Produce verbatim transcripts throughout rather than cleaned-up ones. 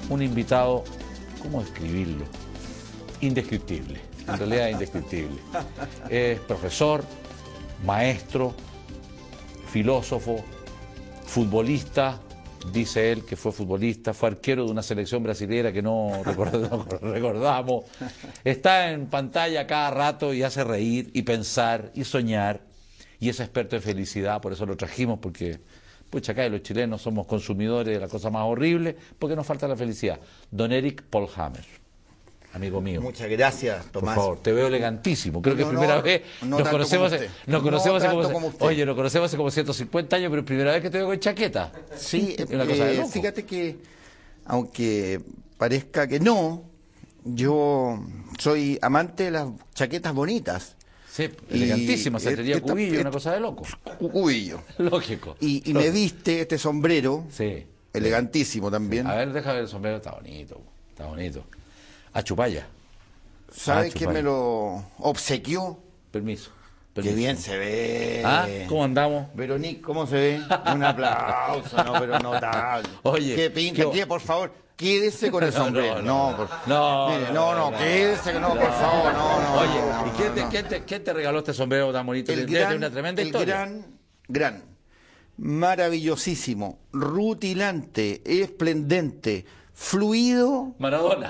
un invitado, ¿cómo describirlo? Indescriptible, en realidad indescriptible. Es profesor, maestro, filósofo, futbolista, dice él que fue futbolista, fue arquero de una selección brasilera que no recordamos. Está en pantalla cada rato y hace reír y pensar y soñar, y es experto en felicidad, por eso lo trajimos, porque pucha, acá los chilenos somos consumidores de la cosa más horrible, porque nos falta la felicidad. Don Eric Polhammer, amigo mío. Muchas gracias, Tomás. Por favor, te veo elegantísimo. Creo no, que es primera no, vez. No nos conocemos, hace, nos conocemos no hace como, como oye, nos conocemos hace como ciento cincuenta años, pero es primera vez que te veo con chaqueta. Sí, es una cosa de eh, loco. Fíjate que, aunque parezca que no, yo soy amante de las chaquetas bonitas. Sí, elegantísima, Santería Cubillo, una cosa de loco. Cubillo. Lógico. Y, y Lógico. me viste este sombrero, sí, elegantísimo también. Sí. A ver, deja ver el sombrero, está bonito, está bonito. A Chupaya. ¿Sabes ah, quién me lo obsequió? Permiso. Qué bien se ve. ¿Ah? ¿Cómo andamos? Veronique, ¿cómo se ve? Un aplauso, no, pero notable. Oye. Qué pinta, qué... ¿Qué? Por favor, quédese con el sombrero. No, no, no, por... no, Mire, no, no, no, quédese, no, no, por favor, no, no. Oye, no, ¿y quién, no, te, no. ¿quién, te, quién te regaló este sombrero tan bonito? El Tiene gran, una tremenda el historia. gran, gran, maravillosísimo, rutilante, esplendente, fluido. Maradona.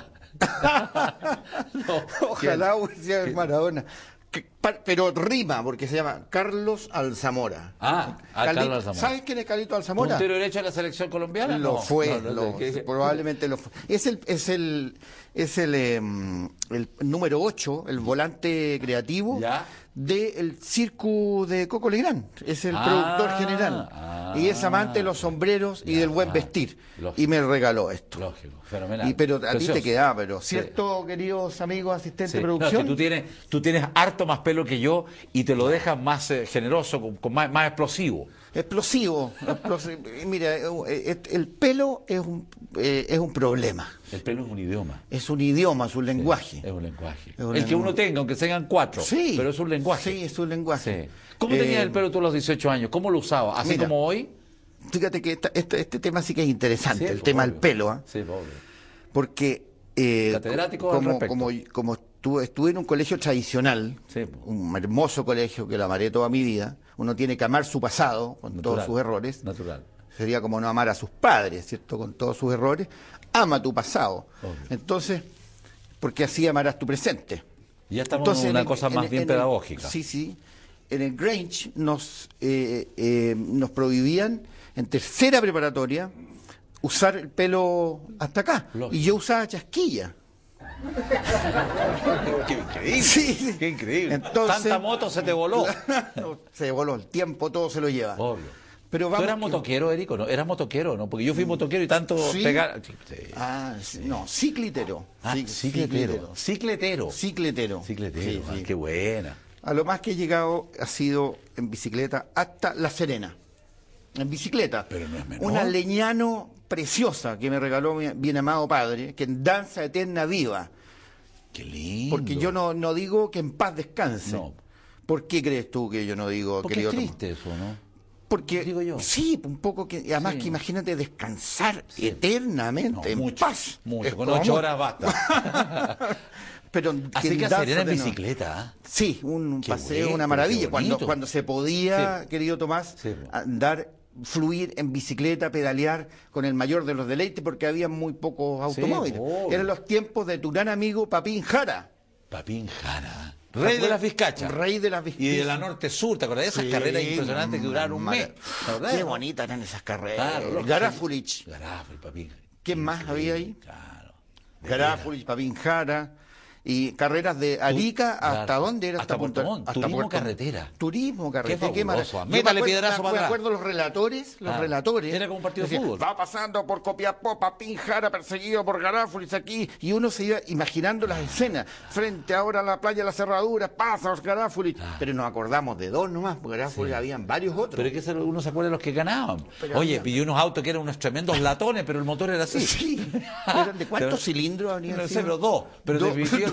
no, Ojalá hubiera sido Maradona. Pero rima, porque se llama Carlos Alzamora. Ah, ah Carli... Carlos Alzamora. ¿Sabes quién es Carlito Alzamora? ¿Puntero derecho de la selección colombiana? Lo no, fue, no, no, lo, ¿qué? probablemente lo fue. Es el, es el, es el, eh, el número ocho, el volante creativo del circo de Coco Legrand. Es el ah, productor general. Ah, y es amante de los sombreros y ya, del buen vestir. Lógico. Y me regaló esto. Lógico, fenomenal. Y, pero a Precioso. ti te quedaba, pero ¿cierto, sí. queridos amigos asistentes sí. de producción? No, tú, tienes, tú tienes harto más pelo que yo y te lo dejas más eh, generoso, con, con más, más explosivo. Explosivo. explosivo. Mira, el pelo es un, eh, es un problema. El pelo es un idioma. Es un idioma, es un lenguaje. Sí, es un lenguaje. Es un el lenguaje. que uno tenga, aunque sean cuatro. Sí, pero es un lenguaje. Sí, es un lenguaje. Sí. ¿Cómo tenías eh, el pelo tú a los dieciocho años? ¿Cómo lo usabas? ¿Así mira, como hoy? Fíjate que esta, este, este tema sí que es interesante, Sí, el pues, tema obvio. del pelo. ¿eh? Sí, obvio. Porque eh, catedrático al como, respecto. como, como estuve, estuve en un colegio tradicional, sí, pues. un hermoso colegio que lo amaré toda mi vida, uno tiene que amar su pasado con Natural, todos sus errores. Natural. Sería como no amar a sus padres, ¿cierto? Con todos sus errores. Ama tu pasado. Obvio. Entonces, porque así amarás tu presente. Ya estamos Entonces, en una el, cosa más en, bien en pedagógica. El, sí, sí. En el Grange nos, eh, eh, nos prohibían, en tercera preparatoria, usar el pelo hasta acá. Lógico. Y yo usaba chasquilla. Qué increíble. Sí, sí. Qué increíble. Entonces, tanta moto se te voló. Se voló el tiempo, todo se lo lleva. Obvio. Pero ¿Tú eras que... motoquero, Eric, o no? ¿Eras motoquero, no? Porque yo fui motoquero y tanto ¿Sí? pegar... Sí. Ah, sí. No, cicletero. Ah, sí, cicletero. Cicletero. Cicletero. Cicletero. Sí, Ah, sí. qué buena. A lo más que he llegado ha sido en bicicleta hasta La Serena. En bicicleta. Pero no es menor. Una Leñano preciosa que me regaló mi bien amado padre, que en danza eterna viva. Qué lindo. Porque yo no, no digo que en paz descanse. No. ¿Por qué crees tú que yo no digo, Porque querido es Tomás? triste eso, ¿no? Porque, digo yo. sí, un poco que, además Sí. que imagínate descansar Sí. eternamente, No, en mucho, paz. mucho. Es Con como ocho mu- horas basta. Pero Así que a danza Serena en de no- bicicleta, ¿eh? Sí, un, un Qué paseo, bueno, una maravilla. qué Cuando, bonito. cuando se podía, Sí. querido Tomás, Sí. andar, fluir en bicicleta, pedalear con el mayor de los deleites, porque había muy pocos Sí, automóviles. obvio. Eran los tiempos de tu gran amigo Papín Jara. Papín Jara. Rey de las Vizcachas. Rey de las Y Vizcachas. de la norte-sur, ¿te acordás de esas Sí, carreras impresionantes que duraron un mara- mes? ¿Te acordás? Qué bonitas eran esas carreras. Claro, lógico. Garáfulich. Garáfulich, Papín. ¿Quién más había ahí? Claro. Garáfulich, Papín Jara. Y carreras de Arica claro. hasta dónde era, Hasta Puerto Montt. Turismo Puerto Montt. carretera. Turismo carretera. Qué mara- fabuloso. Yo me Métale acuerdo- piedrazo me para atrás. acuerdo los relatores, los Ah, relatores. era como un partido de decían, fútbol. Va pasando por Copiapó, Papín Jara perseguido por Garáfulis aquí, y uno se iba imaginando las escenas. Frente ahora a la playa de la Cerradura, pasa los Garáfulis. Ah. Pero nos acordamos de dos nomás, porque Garáfulis Sí. habían varios otros. Pero es que ese- uno se acuerda de los que ganaban. Pero Oye, había- pidió unos autos que eran unos tremendos latones, pero el motor era así. Sí. ¿Eran ¿De cuántos cilindros habrían No sé, sido? pero dos. Pero Dos. definitivamente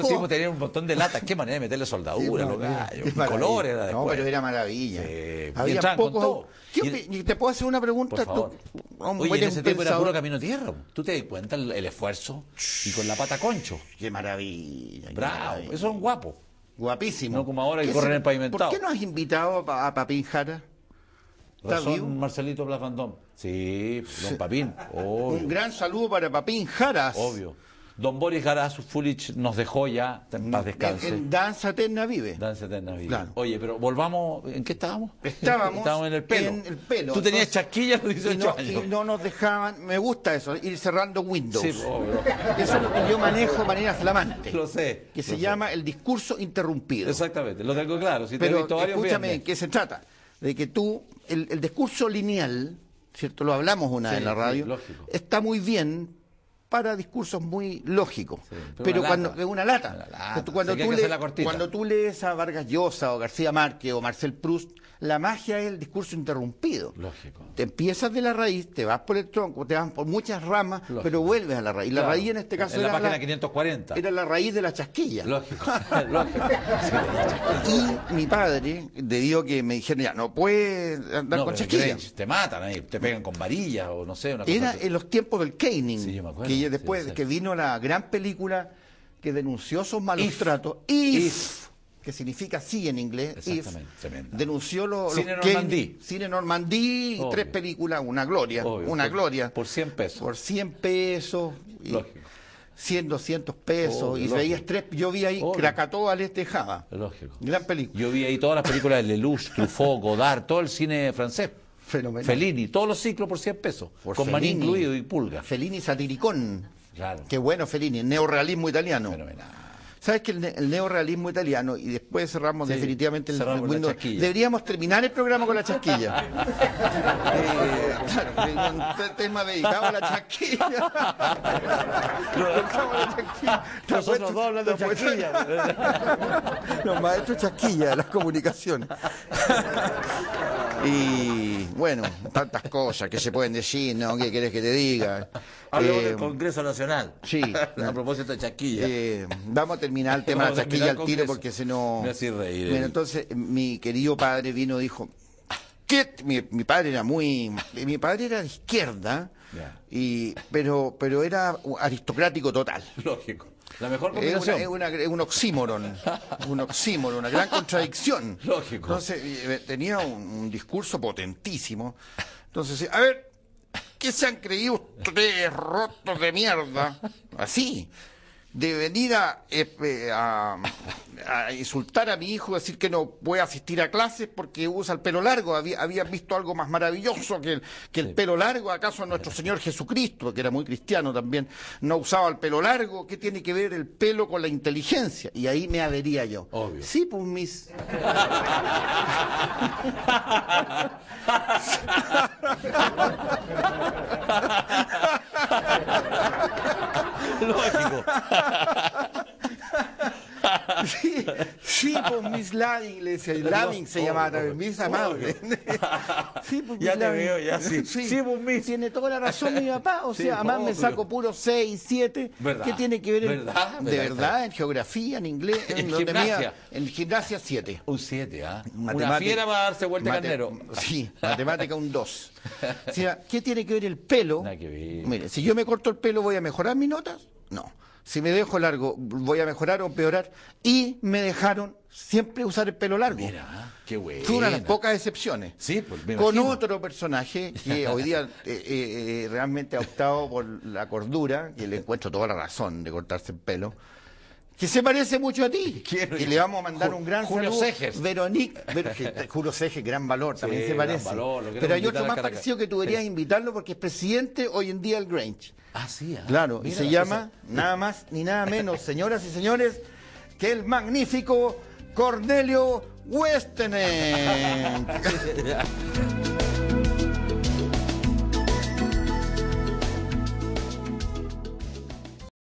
esos tipos tenían un montón de latas. Qué manera de meterle soldadura, Sí, los maravilla, gallos. qué maravilla. Colores era después. No, pero era maravilla. Sí, y Había entraban con pocos. todo. ¿Qué Y- opi- ¿Te puedo hacer una pregunta? Por favor. Tú, un Oye, buen en ese tiempo era pensador. puro camino tierra. ¿Tú te das cuenta el, el esfuerzo? Y con la pata concho. Qué maravilla. qué Bravo. maravilla. Esos son guapos. Guapísimo. No como ahora que ¿Qué corren se- el pavimentado. ¿Por qué no has invitado a, Pa- a Papín Jara? ¿Está Razón, vivo? Marcelito Blas Van Dam. Sí, don Papín. Obvio. Un gran saludo para Papín Jaras. Obvio. Don Boris Jaraz Fulich nos dejó ya, en paz descanse. En, en Danza Eterna vive. Danza eterna vida. Claro. Oye, pero volvamos, ¿en qué estábamos? Estábamos Estábamos en el pelo. en el pelo. Tú tenías Entonces, chasquillas a los Y dieciocho no, años. y no nos dejaban, me gusta eso, ir cerrando Windows. Sí, obvio. Eso es lo que yo manejo de manera flamante. Lo sé. Que lo se sé. llama el discurso interrumpido. Exactamente, lo tengo claro. Si te he Pero visto varios escúchame, viernes. ¿qué se trata? De que tú, el, el discurso lineal, ¿cierto? Lo hablamos una Sí, vez en la sí, radio, lógico. está muy bien para discursos muy lógicos. Sí, pero pero una cuando lata. es una lata. Una lata. Pero Cuando, Sí que hay tú que le- hacer la cortita. cuando tú lees a Vargas Llosa o García Márquez o Marcel Proust, la magia es el discurso interrumpido. Lógico. Te empiezas de la raíz, te vas por el tronco, te vas por muchas ramas, Lógico. pero vuelves a la raíz. La Claro. raíz en este caso En la era, página la, quinientos cuarenta. era la raíz de la chasquilla. Lógico, lógico. Y mi padre, debido a que me dijeron, ya, no puedes andar No, con pero chasquilla. Grange, te matan ahí, te pegan con varillas o no sé, una cosa Era así. en los tiempos del caning, Sí, yo me acuerdo, que sí, después exacto. que vino la gran película que denunció esos malos If. tratos, If, If. que significa sí en inglés, Exactamente, If, tremendo. denunció lo- los Cine caning- Normandí. Cine Normandí, Obvio. tres películas, una gloria, Obvio, una por- gloria. por cien pesos. Por cien pesos. y Lógico. cien, doscientos pesos. Obvio, y lógico. veías tres, yo vi ahí Obvio. Krakatoa al este Java. Lógico. Gran película. Yo vi ahí todas las películas de Lelouch, Truffaut, Godard, todo el cine francés. Fenomenal. Fellini, todos los ciclos por cien pesos. Por con maní Fellini. incluido y pulga. Fellini satiricón. Claro. Qué bueno Fellini, neorrealismo italiano. Fenomenal. ¿Sabes que el, ne- el neorrealismo italiano, y después cerramos Sí, definitivamente el, cerramos el con la Windows, chasquilla. deberíamos terminar el programa con la chasquilla. Eh, claro, un te- tema dedicado a la chasquilla. Dedicamos a la chasquilla. Te Nosotros apuesto- dos hablando de te apuesto- chasquilla. Los maestros chasquilla de las comunicaciones. Y bueno, tantas cosas que se pueden decir, ¿no? ¿Qué querés que te diga? Hablemos Eh, del Congreso Nacional. sí. A propósito de chasquilla. Eh, vamos a terminar el tema de Vamos la a chasquilla terminar al tiro con eso. porque si no... Me hace reír, Bueno, eh. entonces mi querido padre vino y dijo... ¿Qué? Mi, mi padre era muy... Mi padre era de izquierda, Ya. y, pero, pero era aristocrático total. Lógico. La mejor Es una- combinación. es una- es un oxímoron, un oxímoron, una gran contradicción. Lógico. Entonces eh, tenía un, un discurso potentísimo. Entonces, a ver, ¿qué se han creído ustedes rotos de mierda? Así, de venir a, eh, a, a insultar a mi hijo, decir que no puede asistir a clases porque usa el pelo largo. Había, habían visto algo más maravilloso que el, que el Sí. pelo largo. ¿Acaso nuestro Señor Jesucristo, que era muy cristiano también, no usaba el pelo largo? ¿Qué tiene que ver el pelo con la inteligencia? Y ahí me avería yo. Obvio. Sí, pues mis... Lógico. Sí, sí, pues Miss Ladding, le decía, Ladding se Obvio, llamaba también, obvio, Miss Amable. Sí, pues Ya Miss te Ladding. veo, ya sí. Sí, pues, Miss. Tiene toda la razón mi papá, o Sí, sea, además me obvio. saco puro seis, siete. ¿Verdad? ¿Qué tiene que ver? en- ¿Verdad? De ¿Verdad? verdad, en geografía, en inglés, En donde gimnasia. mía- en gimnasia siete. Un siete, ¿ah? Una Matemática- fiera va a darse vuelta mate- carnero. Sí, matemática un dos. O sea, ¿qué tiene que ver el pelo? Nada que ver. Mire, si yo me corto el pelo, ¿voy a mejorar mis notas? No. Si me dejo largo, ¿voy a mejorar o empeorar? Y me dejaron siempre usar el pelo largo. Mira, ¿ah? Qué bueno. Fue una de las pocas excepciones. Sí, pues me Con imagino. otro personaje que hoy día eh, eh, eh, realmente ha optado por la cordura, que le encuentro toda la razón de cortarse el pelo, que se parece mucho a ti. Quiero- Y le vamos a mandar Ju- un gran Julio saludo. Cejes. Veronique, Ver- que- Julio Cejes, gran valor, también Sí, se gran parece. valor, lo queremos Pero hay invitar otro a más Caracas. parecido que tú deberías invitarlo porque es presidente hoy en día del Grange. Ah, sí, ah. Claro, y Mira se la llama cosa. nada más ni nada menos, señoras y señores, que el magnífico Cornelio Westenek.